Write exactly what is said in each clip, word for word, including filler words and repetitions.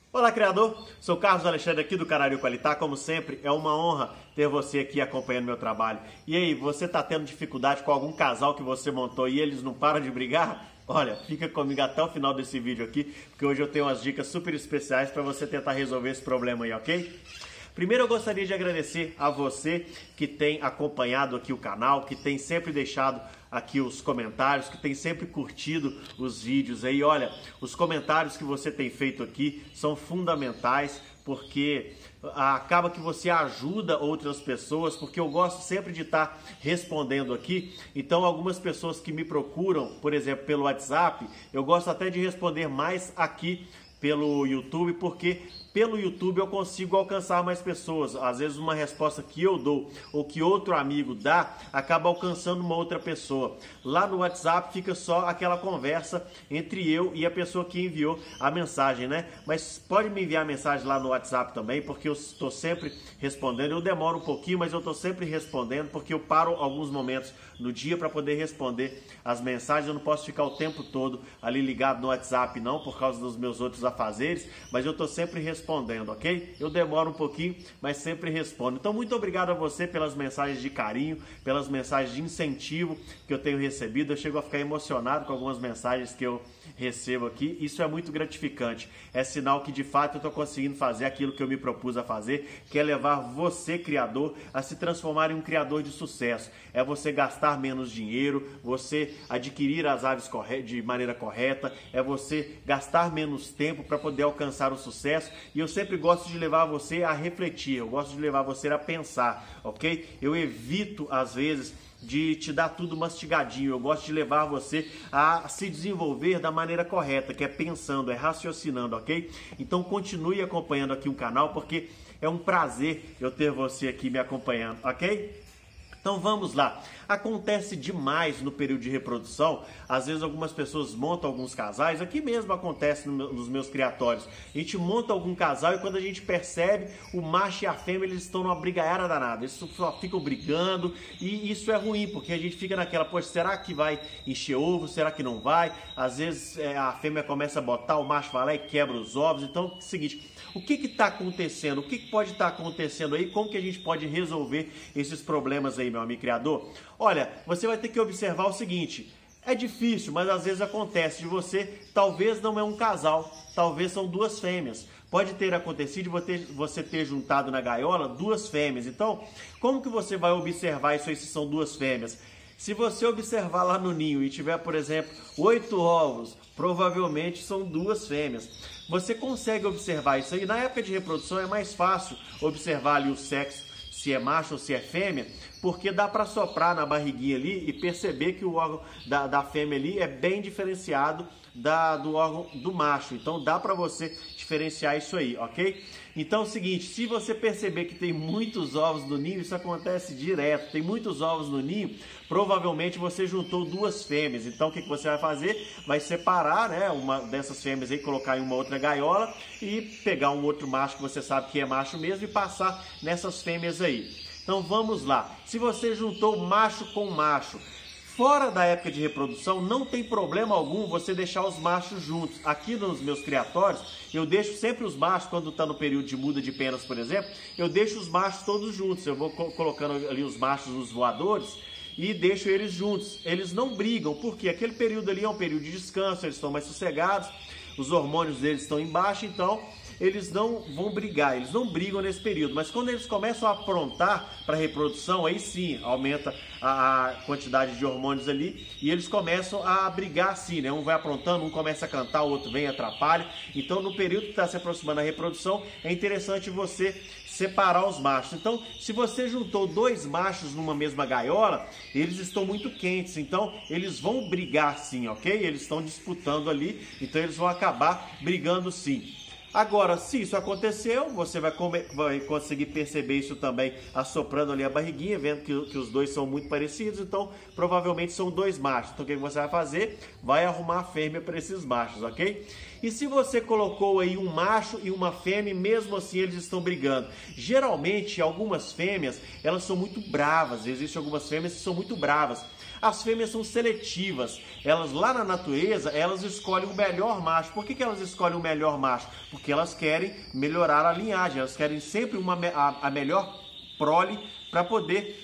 Olá, criador! Sou Carlos Alexandre aqui do canal Qualitá. Como sempre, é uma honra ter você aqui acompanhando meu trabalho. E aí, você está tendo dificuldade com algum casal que você montou e eles não param de brigar? Olha, fica comigo até o final desse vídeo aqui, porque hoje eu tenho umas dicas super especiais para você tentar resolver esse problema aí, ok? Primeiro eu gostaria de agradecer a você que tem acompanhado aqui o canal, que tem sempre deixado aqui os comentários, que tem sempre curtido os vídeos aí. Olha, os comentários que você tem feito aqui são fundamentais, porque acaba que você ajuda outras pessoas, porque eu gosto sempre de estar respondendo aqui. Então algumas pessoas que me procuram, por exemplo, pelo WhatsApp, eu gosto até de responder mais aqui pelo YouTube, porque pelo YouTube eu consigo alcançar mais pessoas. Às vezes uma resposta que eu dou ou que outro amigo dá acaba alcançando uma outra pessoa. Lá no WhatsApp fica só aquela conversa entre eu e a pessoa que enviou a mensagem, né? Mas pode me enviar mensagem lá no WhatsApp também, porque eu estou sempre respondendo. Eu demoro um pouquinho, mas eu estou sempre respondendo, porque eu paro alguns momentos no dia para poder responder as mensagens. Eu não posso ficar o tempo todo ali ligado no WhatsApp não, por causa dos meus outros afazeres, mas eu estou sempre respondendo. respondendo, ok? Eu demoro um pouquinho, mas sempre respondo. Então, muito obrigado a você pelas mensagens de carinho, pelas mensagens de incentivo que eu tenho recebido. Eu chego a ficar emocionado com algumas mensagens que eu recebo aqui. Isso é muito gratificante. É sinal que, de fato, eu estou conseguindo fazer aquilo que eu me propus a fazer, que é levar você, criador, a se transformar em um criador de sucesso. É você gastar menos dinheiro, você adquirir as aves de maneira correta, é você gastar menos tempo para poder alcançar o sucesso. E eu sempre gosto de levar você a refletir, eu gosto de levar você a pensar, ok? Eu evito, às vezes, de te dar tudo mastigadinho. Eu gosto de levar você a se desenvolver da maneira correta, que é pensando, é raciocinando, ok? Então continue acompanhando aqui o canal, porque é um prazer eu ter você aqui me acompanhando, ok? Então vamos lá. Acontece demais no período de reprodução. Às vezes algumas pessoas montam alguns casais. Aqui mesmo acontece nos meus criatórios. A gente monta algum casal e quando a gente percebe, o macho e a fêmea eles estão numa brigaiada danada. Eles só ficam brigando e isso é ruim, porque a gente fica naquela, poxa, será que vai encher ovo? Será que não vai? Às vezes é, a fêmea começa a botar, o macho vai lá e quebra os ovos. Então é o seguinte, o que está acontecendo? O que, que pode estar tá acontecendo aí? Como que a gente pode resolver esses problemas aí, meu amigo criador? Olha, você vai ter que observar o seguinte, é difícil, mas às vezes acontece de você, talvez não é um casal, talvez são duas fêmeas. Pode ter acontecido de você ter juntado na gaiola duas fêmeas. Então, como que você vai observar isso aí se são duas fêmeas? Se você observar lá no ninho e tiver, por exemplo, oito ovos, provavelmente são duas fêmeas. Você consegue observar isso aí. Na época de reprodução é mais fácil observar ali o sexo, se é macho ou se é fêmea, porque dá para soprar na barriguinha ali e perceber que o órgão da, da fêmea ali é bem diferenciado da, do órgão do macho. Então dá para você diferenciar isso aí, ok? Então é o seguinte, se você perceber que tem muitos ovos no ninho, isso acontece direto, tem muitos ovos no ninho, provavelmente você juntou duas fêmeas. Então o que, que você vai fazer? Vai separar, né, uma dessas fêmeas aí, colocar em uma outra gaiola e pegar um outro macho que você sabe que é macho mesmo e passar nessas fêmeas aí. Então vamos lá, se você juntou macho com macho, fora da época de reprodução, não tem problema algum você deixar os machos juntos. Aqui nos meus criatórios, eu deixo sempre os machos, quando está no período de muda de penas, por exemplo, eu deixo os machos todos juntos. Eu vou colocando ali os machos nos voadores e deixo eles juntos. Eles não brigam, porque aquele período ali é um período de descanso, eles estão mais sossegados, os hormônios deles estão em baixa, então eles não vão brigar, eles não brigam nesse período, mas quando eles começam a aprontar para a reprodução, aí sim aumenta a, a quantidade de hormônios ali e eles começam a brigar assim, né? Um vai aprontando, um começa a cantar, o outro vem e atrapalha. Então no período que está se aproximando a reprodução, é interessante você separar os machos. Então, se você juntou dois machos numa mesma gaiola, eles estão muito quentes, então eles vão brigar sim, ok? Eles estão disputando ali, então eles vão acabar brigando sim. Agora, se isso aconteceu, você vai, comer, vai conseguir perceber isso também assoprando ali a barriguinha, vendo que, que os dois são muito parecidos, então provavelmente são dois machos. Então o que você vai fazer? Vai arrumar a fêmea para esses machos, ok? E se você colocou aí um macho e uma fêmea, mesmo assim eles estão brigando. Geralmente, algumas fêmeas, elas são muito bravas, existem algumas fêmeas que são muito bravas. As fêmeas são seletivas. Elas lá na natureza, elas escolhem o melhor macho. Por que que elas escolhem o melhor macho? Porque elas querem melhorar a linhagem. Elas querem sempre uma, a, a melhor prole para poder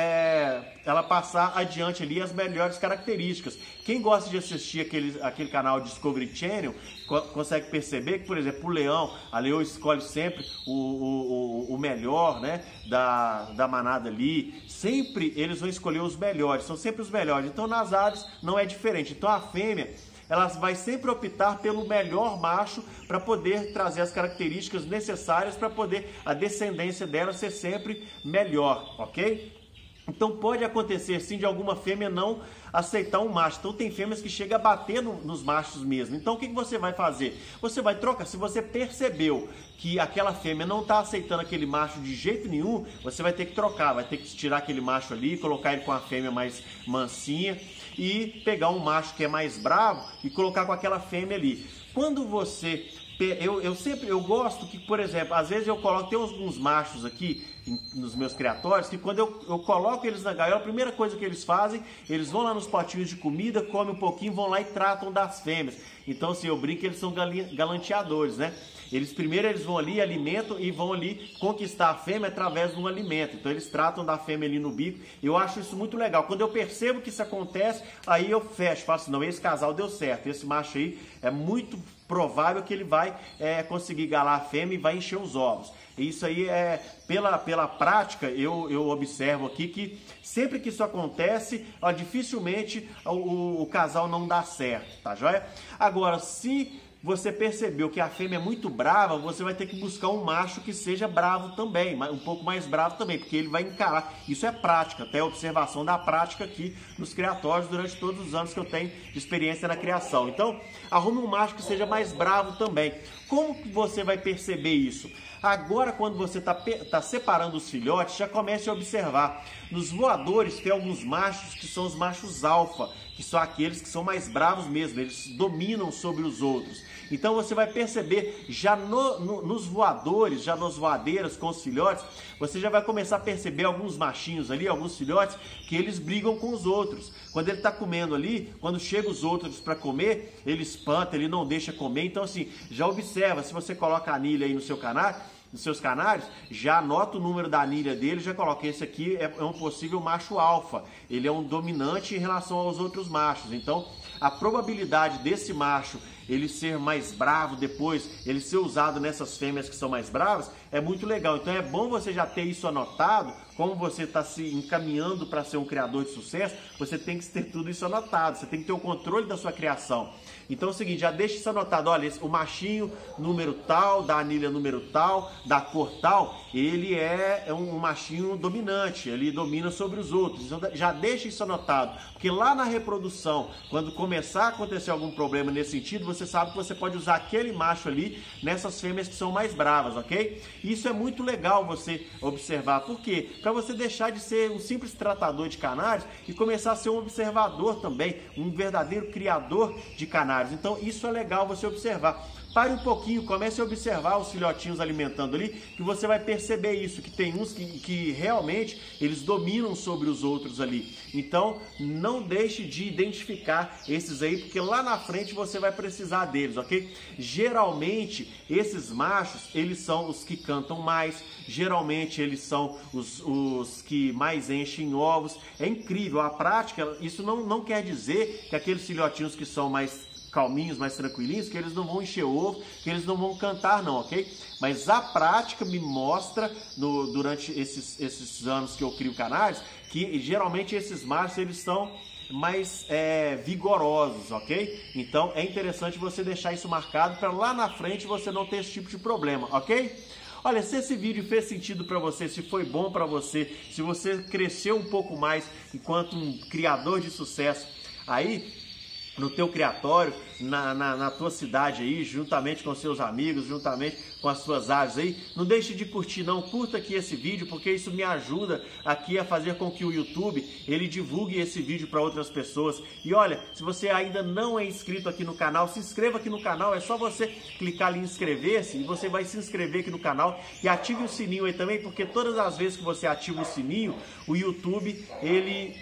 é, ela passar adiante ali as melhores características. Quem gosta de assistir aquele, aquele canal Discovery Channel co consegue perceber que, por exemplo, o leão, a leoa escolhe sempre o, o, o melhor, né, da, da manada ali. Sempre eles vão escolher os melhores, são sempre os melhores. Então nas aves não é diferente. Então a fêmea, ela vai sempre optar pelo melhor macho para poder trazer as características necessárias para poder a descendência dela ser sempre melhor, ok? Então pode acontecer sim de alguma fêmea não aceitar um macho. Então tem fêmeas que chegam a bater no, nos machos mesmo. Então o que, que você vai fazer? Você vai trocar. Se você percebeu que aquela fêmea não está aceitando aquele macho de jeito nenhum, você vai ter que trocar. Vai ter que tirar aquele macho ali, colocar ele com a fêmea mais mansinha e pegar um macho que é mais bravo e colocar com aquela fêmea ali. Quando você... Eu, eu sempre, eu gosto que, por exemplo, às vezes eu coloco, tem alguns machos aqui nos meus criatórios, que quando eu, eu coloco eles na gaiola, a primeira coisa que eles fazem, eles vão lá nos potinhos de comida, comem um pouquinho, vão lá e tratam das fêmeas. Então, assim, eu brinco que eles são galanteadores, né? Eles primeiro eles vão ali, alimentam e vão ali conquistar a fêmea através de um alimento. Então eles tratam da fêmea ali no bico. Eu acho isso muito legal. Quando eu percebo que isso acontece, aí eu fecho, falo assim, não, esse casal deu certo. Esse macho aí é muito provável que ele vai é, conseguir galar a fêmea e vai encher os ovos. Isso aí é, pela, pela prática, eu, eu observo aqui que sempre que isso acontece, ó, dificilmente o, o, o casal não dá certo, tá joia? Agora, se você percebeu que a fêmea é muito brava, você vai ter que buscar um macho que seja bravo também, um pouco mais bravo também, porque ele vai encarar. Isso é prática, até observação da prática aqui nos criatórios durante todos os anos que eu tenho de experiência na criação. Então, arrume um macho que seja mais bravo também. Como que você vai perceber isso? Agora, quando você está tá separando os filhotes, já comece a observar. Nos voadores tem alguns machos que são os machos alfa, que são aqueles que são mais bravos mesmo, eles dominam sobre os outros. Então você vai perceber, já no, no, nos voadores, já nas voadeiras com os filhotes, você já vai começar a perceber alguns machinhos ali, alguns filhotes, que eles brigam com os outros. Quando ele está comendo ali, quando chegam os outros para comer, ele espanta, ele não deixa comer. Então assim, já observa, se você coloca a anilha aí no seu canário, nos seus canários, já anota o número da anilha dele, já coloca, esse aqui é um possível macho alfa, ele é um dominante em relação aos outros machos. Então a probabilidade desse macho ele ser mais bravo depois, ele ser usado nessas fêmeas que são mais bravas, é muito legal. Então é bom você já ter isso anotado. Como você está se encaminhando para ser um criador de sucesso, você tem que ter tudo isso anotado, você tem que ter o controle da sua criação. Então é o seguinte, já deixa isso anotado, olha, esse, o machinho número tal, da anilha número tal, da cor tal, ele é, é um, um machinho dominante, ele domina sobre os outros. Então já deixa isso anotado, porque lá na reprodução, quando começar a acontecer algum problema nesse sentido, você sabe que você pode usar aquele macho ali nessas fêmeas que são mais bravas, ok? Isso é muito legal você observar, por quê? Para você deixar de ser um simples tratador de canários e começar a ser um observador também, um verdadeiro criador de canários. Então isso é legal você observar. Pare um pouquinho, comece a observar os filhotinhos alimentando ali, que você vai perceber isso, que tem uns que, que realmente eles dominam sobre os outros ali. Então não deixe de identificar esses aí, porque lá na frente você vai precisar deles, ok? Geralmente esses machos, eles são os que cantam mais, geralmente eles são os, os que mais enchem ovos. É incrível, a prática, isso não, não quer dizer que aqueles filhotinhos que são mais calminhos, mais tranquilinhos, que eles não vão encher ovo, que eles não vão cantar não, ok? Mas a prática me mostra, no, durante esses, esses anos que eu crio canários, que geralmente esses machos, eles são mais é, vigorosos, ok? Então é interessante você deixar isso marcado para lá na frente você não ter esse tipo de problema, ok? Olha, se esse vídeo fez sentido para você, se foi bom para você, se você cresceu um pouco mais enquanto um criador de sucesso aí, no teu criatório, na, na, na tua cidade aí, juntamente com seus amigos, juntamente com as suas aves aí, não deixe de curtir não, curta aqui esse vídeo, porque isso me ajuda aqui a fazer com que o YouTube, ele divulgue esse vídeo para outras pessoas. E olha, se você ainda não é inscrito aqui no canal, se inscreva aqui no canal, é só você clicar ali em inscrever-se, e você vai se inscrever aqui no canal, e ative o sininho aí também, porque todas as vezes que você ativa o sininho, o YouTube, ele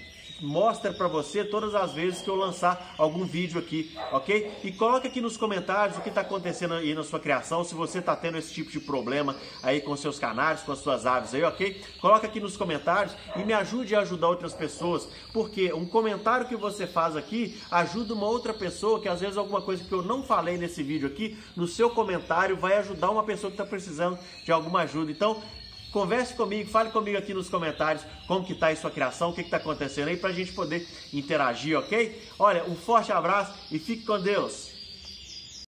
mostra para você todas as vezes que eu lançar algum vídeo aqui, ok? E coloca aqui nos comentários o que está acontecendo aí na sua criação, se você está tendo esse tipo de problema aí com seus canários, com as suas aves aí, ok? Coloca aqui nos comentários e me ajude a ajudar outras pessoas, porque um comentário que você faz aqui ajuda uma outra pessoa, que às vezes alguma coisa que eu não falei nesse vídeo aqui, no seu comentário vai ajudar uma pessoa que está precisando de alguma ajuda. Então, converse comigo, fale comigo aqui nos comentários como que tá aí sua criação, o que que tá acontecendo aí, pra gente poder interagir, ok? Olha, um forte abraço e fique com Deus!